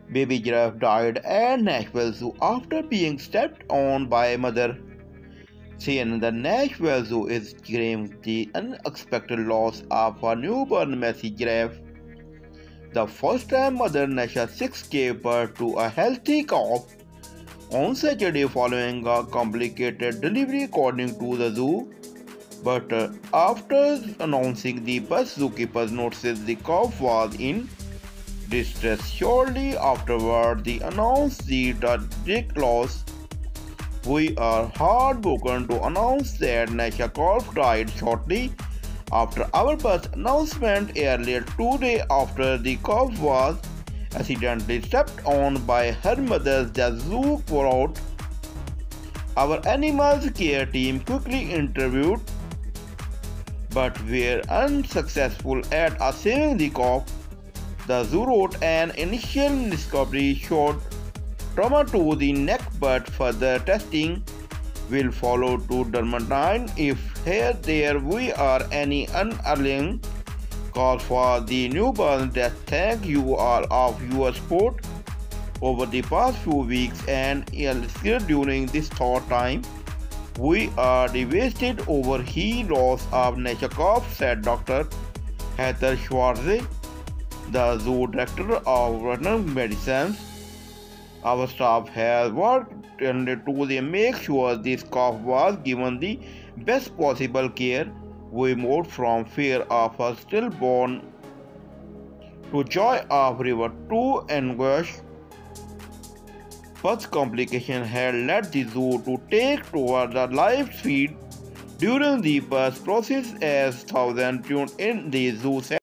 Baby giraffe died at Nashville Zoo after being stepped on by a mother. CNN, the Nashville Zoo is grieving the unexpected loss of a newborn messy giraffe. The first time mother Nasha 6 gave birth to a healthy calf on Saturday following a complicated delivery according to the zoo. But after announcing the bus, zookeepers noticed the calf was in distress. Shortly afterward, they announced the tragic loss. We are heartbroken to announce that Nasha calf died shortly after our bus announcement earlier today after the calf was accidentally stepped on by her mother. The zoo brought our animals care team quickly interviewed but were unsuccessful at saving the calf. The zoo wrote an initial discovery showed trauma to the neck, but further testing will follow to determine if there we are any underlying cause for the newborn death. Thank you all of your support over the past few weeks and still during this thought time. We are devastated over the loss of Neshakov, said Dr. Heather Schwarze, the zoo director of veterinary medicine. Our staff has worked to make sure this calf was given the best possible care. We moved from fear of a stillborn to joy of river to anguish. First complication had led the zoo to take toward the live feed during the birth process as thousands tuned in the zoo.